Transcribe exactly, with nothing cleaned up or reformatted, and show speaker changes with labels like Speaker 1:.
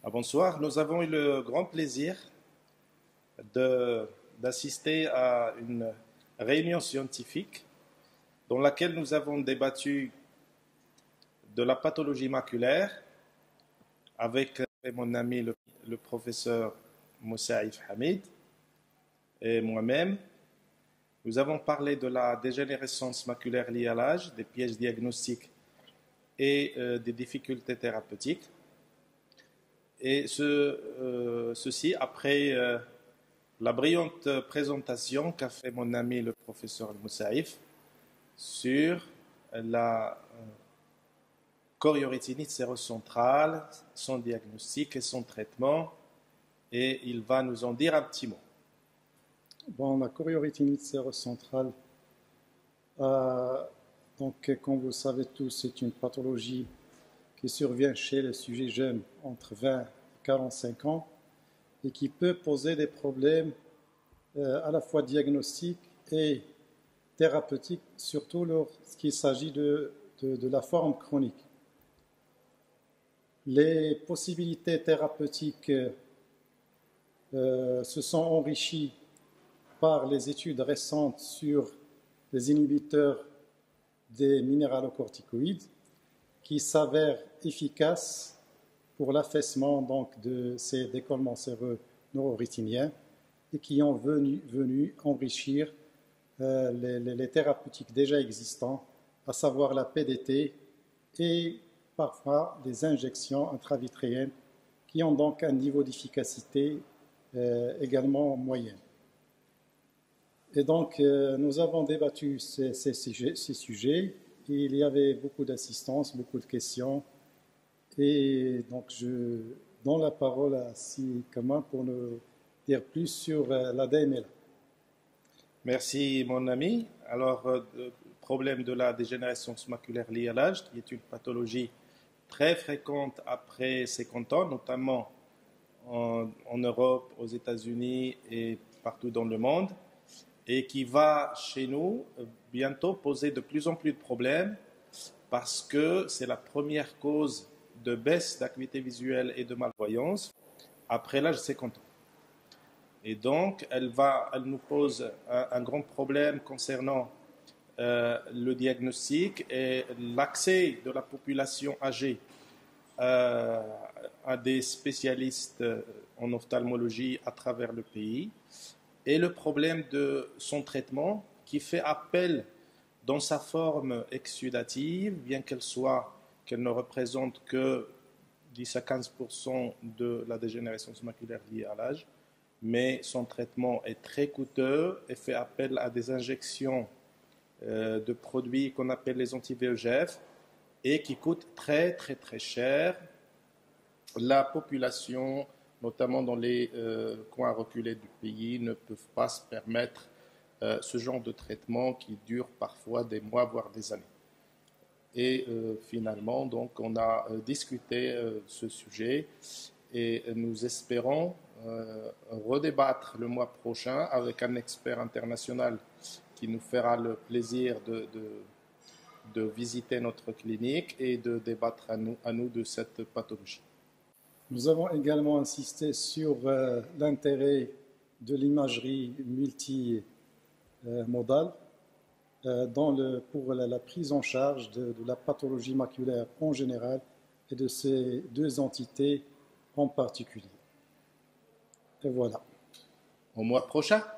Speaker 1: Ah, bonsoir, nous avons eu le grand plaisir de- d'assister à une réunion scientifique dans laquelle nous avons débattu de la pathologie maculaire avec euh, mon ami le, le professeur Moussaïf Hamid et moi-même. Nous avons parlé de la dégénérescence maculaire liée à l'âge, des pièges diagnostiques et euh, des difficultés thérapeutiques. Et ce, euh, ceci après euh, la brillante présentation qu'a fait mon ami le professeur Moussaïf sur la euh, choriorétinite sérocentrale, son diagnostic et son traitement. Et il va nous en dire un petit mot.
Speaker 2: Bon, la choriorétinite sérocentrale, euh, donc, comme vous le savez tous, c'est une pathologie qui survient chez les sujets jeunes entre vingt et quarante-cinq ans et qui peut poser des problèmes euh, à la fois diagnostiques et thérapeutiques, surtout lorsqu'il s'agit de, de, de la forme chronique. Les possibilités thérapeutiques euh, se sont enrichies par les études récentes sur les inhibiteurs des minéralocorticoïdes qui s'avèrent efficaces pour l'affaissement donc de ces décollements séreux neurorétiniens et qui ont venu, venu enrichir euh, les, les, les thérapeutiques déjà existants, à savoir la P D T et parfois des injections intravitréennes qui ont donc un niveau d'efficacité euh, également moyen. Et donc, euh, nous avons débattu ces, ces, sujets, ces sujets. Et il y avait beaucoup d'assistance, beaucoup de questions. Et donc, je donne la parole à Si Kama pour nous dire plus sur euh, l'A D M L.
Speaker 1: Merci, mon ami. Alors, euh, le problème de la dégénérescence maculaire liée à l'âge, qui est une pathologie très fréquente après cinquante ans, notamment en, en Europe, aux États-Unis et partout dans le monde, et qui va chez nous bientôt poser de plus en plus de problèmes parce que c'est la première cause de baisse d'acuité visuelle et de malvoyance après l'âge de cinquante ans. Et donc, elle, va, elle nous pose un, un grand problème concernant euh, le diagnostic et l'accès de la population âgée euh, à des spécialistes en ophtalmologie à travers le pays. Et le problème de son traitement qui fait appel dans sa forme exsudative, bien qu'elle soit, qu'elle ne représente que dix à quinze pour cent de la dégénérescence maculaire liée à l'âge, mais son traitement est très coûteux et fait appel à des injections euh, de produits qu'on appelle les anti-V E G F et qui coûtent très très très cher. La population, notamment dans les euh, coins reculés du pays, ne peuvent pas se permettre euh, ce genre de traitement qui dure parfois des mois, voire des années. Et euh, finalement, donc, on a euh, discuté euh, ce sujet et nous espérons euh, redébattre le mois prochain avec un expert international qui nous fera le plaisir de, de, de visiter notre clinique et de débattre à nous, à nous de cette pathologie.
Speaker 2: Nous avons également insisté sur euh, l'intérêt de l'imagerie multimodale euh, dans le, pour la, la prise en charge de, de la pathologie maculaire en général et de ces deux entités en particulier. Et voilà.
Speaker 1: Au mois prochain.